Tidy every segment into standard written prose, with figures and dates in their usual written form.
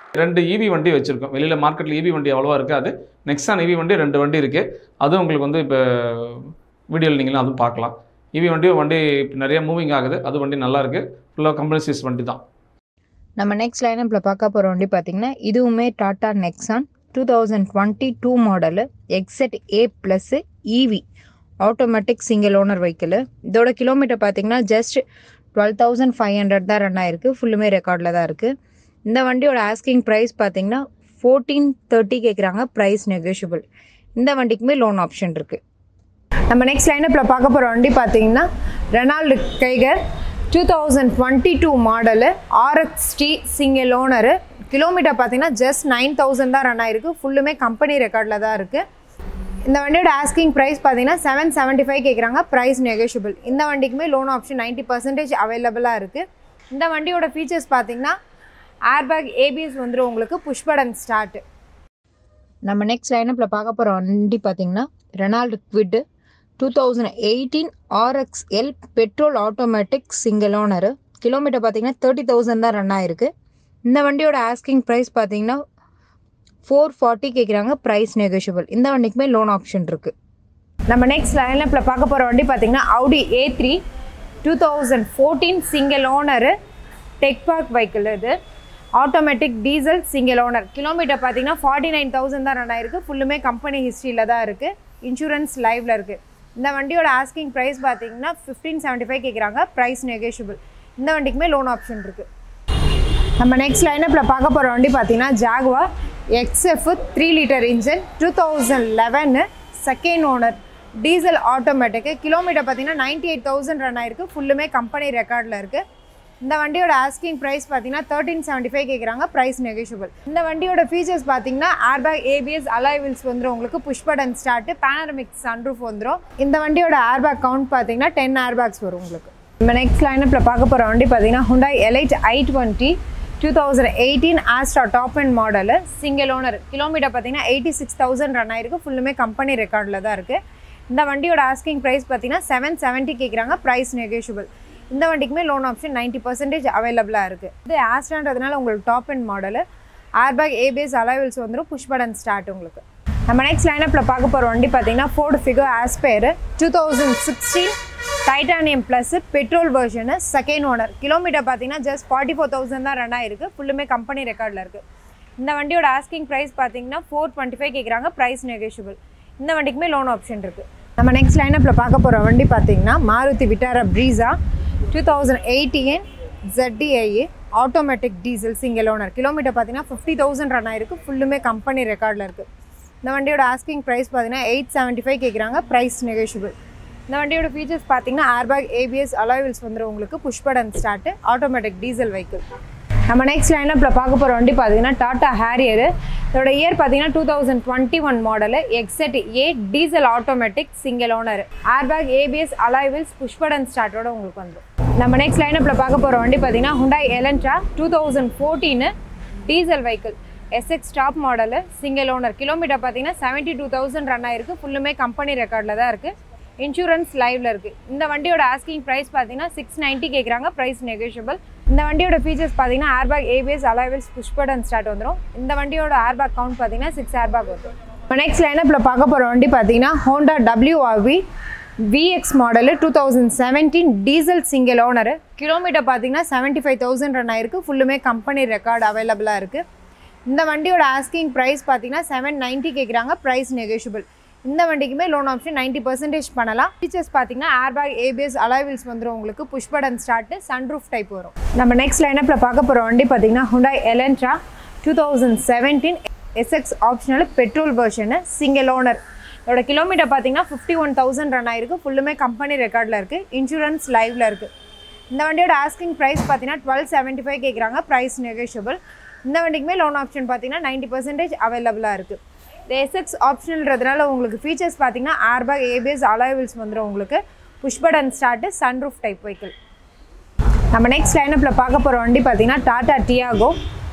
2 EV வண்டி வச்சுருக்கோம். வெளியில் மார்க்கெட்டில் ஈவி வண்டி அவ்வளோவா இருக்காது. நெக்ஸான் ஈவி வண்டி 2 வண்டி இருக்குது. அதுவும் உங்களுக்கு வந்து இப்போ வீடியோவில் நீங்களும் அதுவும் பார்க்கலாம். ஈவி வண்டி நிறைய மூவிங் ஆகுது. அது வண்டி நல்லாயிருக்கு. ஃபுல்லாக கம்பெனி சீஸ் வண்டி தான். நம்ம நெக்ஸ்ட் லைனப்பில் பார்க்க போகிற வண்டி பார்த்திங்கன்னா இதுவுமே Tata Nexon 2022 model XZ A+ EV automatic single owner vehicle. இதோட கிலோமீட்டர் பார்த்திங்கன்னா ஜஸ்ட் 12,500 தான் ரன் ஆயிருக்கு. ஃபுல்லுமே ரெக்கார்டில் தான் இருக்குது. இந்த வண்டியோட ஆஸ்கிங் ப்ரைஸ் பார்த்திங்கன்னா 1430 கேட்குறாங்க. Price negotiable. இந்த வண்டிக்குமே லோன் ஆப்ஷன் இருக்குது. நம்ம நெக்ஸ்ட் லைனப்பில் பார்க்க போகிற வண்டி பார்த்திங்கன்னா Renault Kiger 2022 model RXT single owner. Kilometre பார்த்திங்கன்னா ஜஸ்ட் 9,000 தான் ரன் ஆயிருக்கு. ஃபுல்லுமே கம்பெனி ரெக்கார்டில் தான் இருக்குது. இந்த வண்டியோட ஆஸ்கிங் ப்ரைஸ் பார்த்தீங்கன்னா 775 கேட்குறாங்க. Price negotiable. இந்த வண்டிக்குமே லோன் ஆப்ஷன் 90% அவைலபிளாக இருக்குது. இந்த வண்டியோட ஃபீச்சர்ஸ் பார்த்தீங்கன்னா ஏர்பேக் ABS வந்துடும் உங்களுக்கு. Push button start. நம்ம நெக்ஸ்ட் லைனப்பில் பார்க்க போகிற வண்டி பார்த்தீங்கன்னா Renault Kwid 2018 RXL petrol automatic single owner. Kilometre பார்த்தீங்கன்னா 30,000 தான் ரன் ஆயிருக்கு. இந்த வண்டியோட ஆஸ்கிங் ப்ரைஸ் பார்த்தீங்கன்னா 440 கேட்குறாங்க. Price negotiable. இந்த வண்டிக்குமே லோன் ஆப்ஷன் இருக்குது. நம்ம நெக்ஸ்ட் லைனப்பில் பார்க்க போகிற வண்டி பார்த்தீங்கன்னா Audi A3 2014 single owner tech park vehicle. இது automatic diesel single owner. Kilometre பார்த்தீங்கன்னா 49,000 தான் ரன் ஆயிருக்கு. ஃபுல்லுமே கம்பெனி ஹிஸ்ட்ரியில் தான் இருக்குது. இன்சூரன்ஸ் லைவில் இருக்குது. இந்த வண்டியோட ஆஸ்கிங் ப்ரைஸ் பார்த்தீங்கன்னா 1575 கேட்குறாங்க. Price negotiable. இந்த வண்டிக்குமே லோன் ஆப்ஷன் இருக்குது. நம்ம நெக்ஸ்ட் லைனப்பில் பார்க்க போகிற வண்டி பார்த்தீங்கன்னா Jaguar XF 3 litre engine 2011 second owner diesel automatic. Kilometre பார்த்தீங்கன்னா 98,000 ரன் ஆயிருக்கு. ஃபுல்லுமே கம்பெனி ரெக்கார்டில் இருக்குது. இந்த வண்டியோட ஆஸ்கிங் ப்ரைஸ் பார்த்தீங்கன்னா 1375 கேட்குறாங்க. Price negotiable. இந்த வண்டியோட ஃபீச்சர்ஸ் பார்த்தீங்கன்னா ஏர்பேக் ABS அலாய் வீல்ஸ் வந்துடும் உங்களுக்கு. Push button start. Panoramic sunroof வந்துடும். இந்த வண்டியோட ஏர்பேக் கவுண்ட் பார்த்தீங்கன்னா 10 ஏர்பேக்ஸ் வரும் உங்களுக்கு. நம்ம நெக்ஸ்ட் லைனப்பில் பார்க்க போகிற வண்டி பார்த்தீங்கன்னா Hyundai Elite i20 2018 Astra top end model single owner. Kilometre பார்த்தீங்கன்னா 86,000 ரன் ஆயிருக்கு. ஃபுல்லுமே கம்பெனி ரெக்கார்டில் தான் இருக்குது. இந்த வண்டியோட ஆஸ்கிங் ப்ரைஸ் பார்த்தீங்கன்னா 770 கேட்குறாங்க. Price negotiable. இந்த வண்டிக்குமே லோன் ஆப்ஷன் 90% அவைலபிளாக இருக்குது. இது ஆஸ்ட்ரான்றதுனால உங்களுக்கு top end model. Airbag ABS alloy wheels வந்துடும். புஷ் பட்டன் ஸ்டார்ட் உங்களுக்கு. நம்ம நெக்ஸ்ட் லைனப்பில் பார்க்க போகிற வண்டி பார்த்தீங்கன்னா Ford Figo Aspire 2016 titanium plus petrol version second owner. Kilometre பார்த்தீங்கன்னா ஜஸ்ட் 44,000 தான் ரன் ஆயிருக்கு. ஃபுல்லுமே கம்பெனி ரெக்கார்டில் இருக்குது. இந்த வண்டியோட ஆஸ்கிங் ப்ரைஸ் பார்த்தீங்கன்னா 425 கேட்குறாங்க. Price negotiable. இந்த வண்டிக்குமே லோன் ஆப்ஷன் இருக்குது. நம்ம நெக்ஸ்ட் லைனப்பில் பார்க்க போகிற வண்டி பார்த்தீங்கன்னா மாருதி விட்டாரா Brezza 2018 ZDI automatic diesel single owner. Kilometre பார்த்தீங்கன்னா 50,000 ரன் ஆயிருக்கு. ஃபுல்லுமே கம்பெனி ரெக்கார்டில் இருக்குது. இந்த வண்டியோட ஆஸ்கிங் ப்ரைஸ் பார்த்தீங்கன்னா 875 கேட்குறாங்க. Price negotiable. இந்த வண்டியோட ஃபீச்சர்ஸ் பார்த்தீங்கன்னா ஏர்பேக் ABS அலாய் வீல்ஸ் வந்துடும் உங்களுக்கு. Push button start. Automatic diesel vehicle. நம்ம நெக்ஸ்ட் லைனப்பில் பார்க்க போகிற வண்டி பார்த்தீங்கன்னா டாட்டா ஹேரியரு. இதோட இயர் பார்த்தீங்கன்னா 2021 model XZA diesel automatic single owner. Airbag ABS alloy wheels push button ஸ்டார்ட்டோட உங்களுக்கு வந்துடும். நம்ம நெக்ஸ்ட் லைனப்பில் பார்க்க போகிற வண்டி பார்த்தீங்கன்னா Hyundai Elantra 2014 diesel vehicle SX top model single owner. Kilometre பார்த்தீங்கன்னா 72,000 ரன் ஆயிருக்கு. ஃபுல்லுமே கம்பெனி ரெக்கார்டில் தான் இருக்குது. இன்சூரன்ஸ் லைவில் இருக்குது. இந்த வண்டியோட ஆஸ்கிங் ப்ரைஸ் பார்த்தீங்கன்னா 690 கேட்குறாங்க. Price negotiable. இந்த வண்டியோட ஃபீச்சர்ஸ் பார்த்தீங்கன்னா airbag ABS alloy wheels push button start வந்துடும். இந்த வண்டியோட ஏர்பேக் கவுண்ட் பார்த்தீங்கன்னா 6 ஏர்பேக் வரும். இப்போ நெக்ஸ்ட் லைனப்பில் பார்க்க போகிற வண்டி பார்த்தீங்கன்னா Honda WRV VX model 2017 diesel single owner. Kilometre பார்த்தீங்கன்னா 75,000 ரன் ஆயிருக்கு. ஃபுல்லுமே கம்பெனி ரெக்கார்டு அவைலபிளாக இருக்குது. இந்த வண்டியோட ஆஸ்கிங் ப்ரைஸ் பார்த்தீங்கன்னா 790 கேட்குறாங்க. Price negotiable. இந்த வண்டிக்குமே லோன் ஆப்ஷன் 90% பண்ணலாம். ஃபீச்சர்ஸ் பார்த்தீங்கன்னா ஏர்பேக் ABS அலாய் வீல்ஸ் வந்துடும் உங்களுக்கு. Push button start. Sunroof type வரும். நம்ம நெக்ஸ்ட் லைனப்பில் பார்க்க போகிற வண்டி பார்த்தீங்கன்னா Hyundai Elantra 2017 SX optional petrol version single owner. இதோட கிலோமீட்டர் பார்த்தீங்கன்னா 51,000 ரன் ஆயிருக்கு. ஃபுல்லுமே கம்பெனி ரெக்கார்டில் இருக்குது. இன்சூரன்ஸ் லைவில் இருக்குது. இந்த வண்டியோட ஆஸ்கிங் ப்ரைஸ் பார்த்தீங்கன்னா 1275 கேட்குறாங்க. Price negotiable. இந்த வண்டிக்குமே லோன் ஆப்ஷன் பார்த்தீங்கன்னா 90% அவைலபிளாக இருக்குது. இந்த SX ஆப்ஷனல்ன்றதுனால உங்களுக்கு ஃபீச்சர்ஸ் பார்த்தீங்கன்னா ஏர்பேக் ABS அலாய் வீல்ஸ் வந்துடும் உங்களுக்கு. Push button start. Sunroof type vehicle. நம்ம நெக்ஸ்ட் லைனப்பில் பார்க்க போகிற வண்டி பார்த்தீங்கன்னா Tata Tiago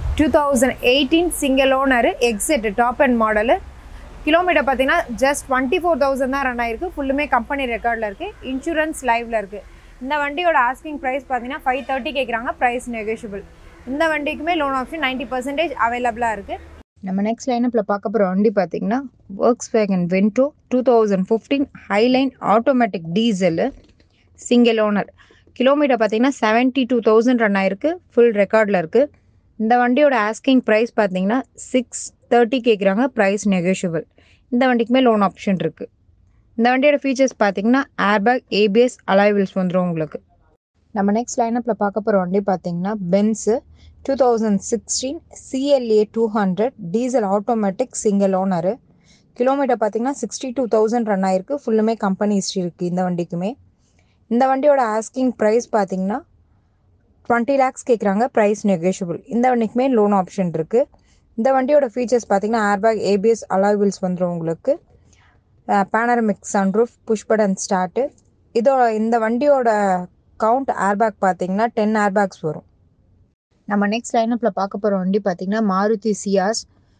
2018 single owner XZ top end model. Kilometre பார்த்தீங்கன்னா ஜஸ்ட் 24,000 தான் ரன் ஆயிருக்கு. ஃபுல்லுமே கம்பெனி ரெக்கார்டில் இருக்குது. இன்சூரன்ஸ் லைவில் இருக்குது. இந்த வண்டியோட ஆஸ்கிங் ப்ரைஸ் பார்த்தீங்கன்னா 530 கேட்குறாங்க. Price negotiable. இந்த வண்டிக்குமே லோன் ஆப்ஷன் 90% அவைலபிளாக இருக்குது. நம்ம நெக்ஸ்ட் லைனப்பில் பார்க்க போகிற வண்டி பார்த்திங்கன்னா Volkswagen Vento 2015 Highline automatic diesel single owner. Kilometre பார்த்திங்கன்னா 72,000 ரன் ஆயிருக்கு. ஃபுல் ரெக்கார்டில் இருக்குது. இந்த வண்டியோட ஆஸ்கிங் ப்ரைஸ் பார்த்திங்கன்னா 630 கேட்குறாங்க. Price negotiable. இந்த வண்டிக்குமே லோன் ஆப்ஷன் இருக்குது. இந்த வண்டியோட ஃபீச்சர்ஸ் பார்த்திங்கன்னா ஏர்பேக், ஏபிஎஸ், அலாய் வீல்ஸ் வந்துடும் உங்களுக்கு. நம்ம நெக்ஸ்ட் லைனப்பில் பார்க்க போகிற வண்டி பார்த்திங்கன்னா Benz 2016 CLA 200 diesel automatic single owner. Kilometre பார்த்திங்கன்னா 62,000 ரன் ஆயிருக்கு. ஃபுல்லுமே கம்பெனி ஹிஸ்ட்ரி இருக்குது இந்த வண்டிக்குமே. இந்த வண்டியோட ஆஸ்கிங் ப்ரைஸ் பார்த்திங்கன்னா 20 lakhs கேட்குறாங்க. Price negotiable. இந்த வண்டிக்குமே லோன் ஆப்ஷன் இருக்குது. இந்த வண்டியோட ஃபீச்சர்ஸ் பார்த்திங்கன்னா ஏர்பேக், ஏபிஎஸ், அலாய் வீல்ஸ் வந்துடும் உங்களுக்கு. Panoramic sunroof, push button start. இந்த வண்டியோட கவுண்ட் ஏர்பேக் பார்த்திங்கன்னா 10 ஏர்பேக்ஸ் வரும். நம்ம நெக்ஸ்ட் லைனப்பில் பார்க்க போகிற வண்டி பார்த்திங்கன்னா Maruti Ciaz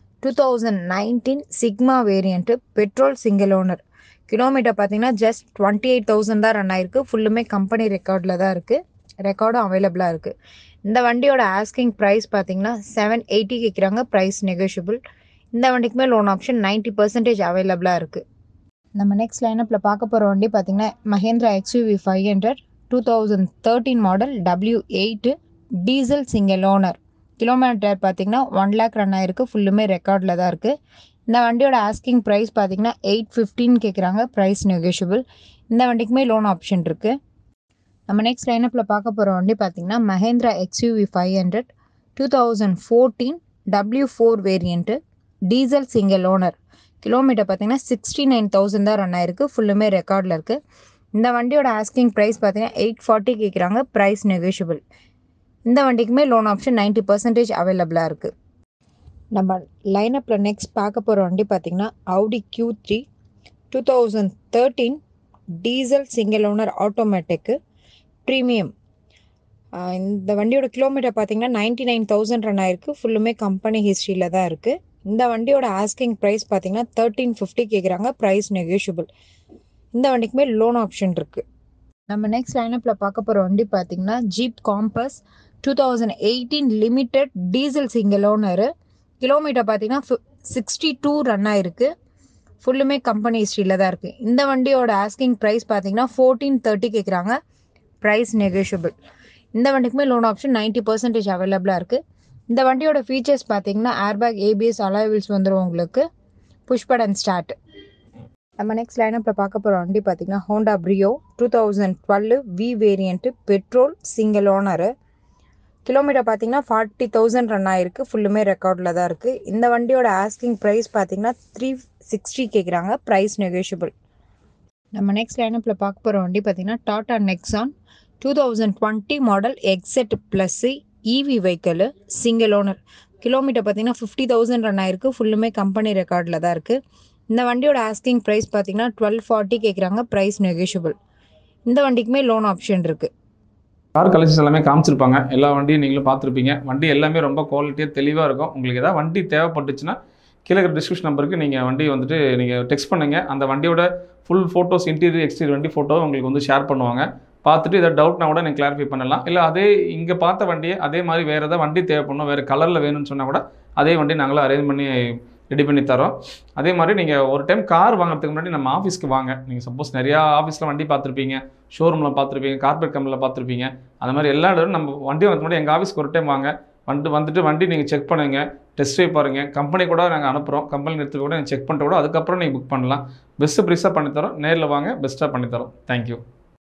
2019 Sigma variant petrol single owner. Kilometre பார்த்திங்கன்னா ஜஸ்ட் 28,000 தான் ரன் ஆயிருக்கு. ஃபுல்லுமே கம்பெனி ரெக்கார்டில் தான் இருக்குது. ரெக்கார்டும் அவைலபிளாக இருக்குது. இந்த வண்டியோட ஆஸ்கிங் ப்ரைஸ் பார்த்திங்கன்னா 780 கேட்குறாங்க. Price negotiable. இந்த வண்டிக்குமே லோன் ஆப்ஷன் 90% அவைலபிளாக இருக்குது. நம்ம நெக்ஸ்ட் லைனப்பில் பார்க்க போகிற வண்டி பார்த்திங்கன்னா Mahindra XUV 500 2013 model W8 diesel single owner. Kilometre பார்த்திங்கன்னா 1 lakh ரன் ஆயிருக்கு. ஃபுல்லுமே ரெக்கார்டில் தான் இருக்குது. இந்த வண்டியோட ஆஸ்கிங் ப்ரைஸ் பார்த்திங்கன்னா 815 கேட்குறாங்க. Price negotiable. இந்த வண்டிக்குமே லோன் ஆப்ஷன் இருக்குது. நம்ம நெக்ஸ்ட் லைனப்பில் பார்க்க போகிற வண்டி பார்த்திங்கன்னா Mahindra XUV 500 2014 W4 variant diesel single owner. Kilometre பார்த்திங்கன்னா 69,000 தான் ரன் ஆயிருக்கு. ஃபுல்லுமே ரெக்கார்டில் இருக்குது. இந்த வண்டியோட ஆஸ்கிங் ப்ரைஸ் பார்த்திங்கன்னா 840 கேட்குறாங்க. Price negotiable. இந்த வண்டிக்குமே லோன் ஆப்ஷன் 90% அவைலபிளாக இருக்குது. நம்ம லைனப்பில் நெக்ஸ்ட் பார்க்க போகிற வண்டி பார்த்திங்கன்னா Audi Q3 2013 diesel single owner automatic premium. இந்த வண்டியோட கிலோமீட்டர் பார்த்திங்கன்னா 99,000 ரன் ஆயிருக்கு. ஃபுல்லுமே கம்பெனி ஹிஸ்ட்ரியில் தான் இருக்குது. இந்த வண்டியோட ஆஸ்கிங் ப்ரைஸ் பார்த்திங்கன்னா 1350 கேட்குறாங்க. Price negotiable. இந்த வண்டிக்குமே லோன் ஆப்ஷன் இருக்குது. நம்ம நெக்ஸ்ட் லைனப்பில் பார்க்க போகிற வண்டி பார்த்திங்கன்னா Jeep Compass 2018 limited diesel single owner. Kilometre பார்த்திங்கன்னா 62 ரன் ஆயிருக்கு. ஃபுல்லுமே கம்பெனி ஹிஸ்ட்ரியில் தான் இருக்குது. இந்த வண்டியோட ஆஸ்கிங் ப்ரைஸ் பார்த்திங்கன்னா 1430 கேட்குறாங்க. Price negotiable. இந்த வண்டிக்குமே லோன் ஆப்ஷன் 90% அவைலபிளாக இருக்குது. இந்த வண்டியோட ஃபீச்சர்ஸ் பார்த்திங்கன்னா ஏர்பேக், ஏபிஎஸ், அலாய் வீல்ஸ் வந்துடும் உங்களுக்கு. Push button start. நம்ம நெக்ஸ்ட் லைனப்பில் பார்க்க போகிற வண்டி பார்த்திங்கன்னா Honda Brio 2012 V variant petrol single owner. Kilometre பார்த்திங்கன்னா 40,000 ரன் ஆயிருக்கு. ஃபுல்லுமே ரெக்கார்டில் தான் இருக்குது. இந்த வண்டியோட ஆஸ்கிங் ப்ரைஸ் பார்த்திங்கன்னா 360 கேட்குறாங்க. Price negotiable. நம்ம நெக்ஸ்ட் லைனப்பில் பார்க்க போகிற வண்டி பார்த்திங்கன்னா Tata Nexon 2020 model XZ plus EV vehicle single owner. Kilometre பார்த்திங்கன்னா 50,000 ரன் ஆயிருக்கு. ஃபுல்லுமே கம்பெனி ரெக்கார்டில் தான் இருக்குது. இந்த வண்டியோட ஆஸ்கிங் ப்ரைஸ் பார்த்திங்கன்னா 1240 கேட்குறாங்க. Price negotiable. இந்த வண்டிக்குமே லோன் ஆப்ஷன் இருக்குது. கார் கலெக்ஷன்ஸ் எல்லாமே காமிச்சிருப்பாங்க. எல்லா வண்டியும் நீங்களும் பார்த்துருப்பீங்க. வண்டி எல்லாமே ரொம்ப குவாலிட்டியாக தெளிவாக இருக்கும். உங்களுக்கு ஏதாவது வண்டி தேவைப்பட்டுச்சுன்னா கீழே டிஸ்கிரிப்ஷன் நம்பருக்கு நீங்கள் வண்டி வந்துட்டு நீங்கள் டெக்ஸ்ட் பண்ணுங்கள். அந்த வண்டியோட ஃபுல் ஃபோட்டோஸ், இன்டீரியர், எக்ஸ்டீரியர் வண்டி ஃபோட்டோ உங்களுக்கு வந்து ஷேர் பண்ணுவாங்க. பார்த்துட்டு ஏதாவது டவுட்னா கூட நீங்கள் கிளாரிஃபை பண்ணலாம். இல்லை அதே இங்கே பார்த்த வண்டியை அதே மாதிரி வேறு ஏதாவது வண்டி தேவைப்படணும், வேறு கலரில் வேணும்னு சொன்னால் கூட அதே வண்டி நாங்களும் அரேஞ்ச் பண்ணி ரெடி பண்ணி தரோம். அதே மாதிரி நீங்கள் ஒரு டைம் கார் வாங்குறதுக்கு முன்னாடி நம்ம ஆஃபீஸ்க்கு வாங்க. நீங்கள் சப்போஸ் நிறையா ஆஃபீஸில் வண்டி பார்த்துருப்பீங்க, ஷோரூமில் பார்த்துருப்பீங்க, கார்பரேட் கம்பெனியில் பார்த்துருப்பீங்க. அந்த மாதிரி எல்லா இடமும் நம்ம வண்டி வாங்குறதுக்கு முன்னாடி எங்கள் ஆஃபீஸ்க்கு ஒரு டைம் வாங்க. வந்துட்டு வண்டி நீங்கள் செக் பண்ணுங்க, டெஸ்ட் ட்ரைவ் பாருங்கள். கம்பெனி கூட நாங்கள் அனுப்புகிறோம். கம்பெனி எடுத்து கூட நீங்கள் செக் பண்ணிட்டு கூட அதுக்கப்புறம் நீங்கள் புக் பண்ணலாம். பெஸ்ட்டு ப்ரைஸாக பண்ணித்தரோம். நேரில் வாங்க, பெஸ்ட்டாக பண்ணித்தரோம். தேங்க்யூ.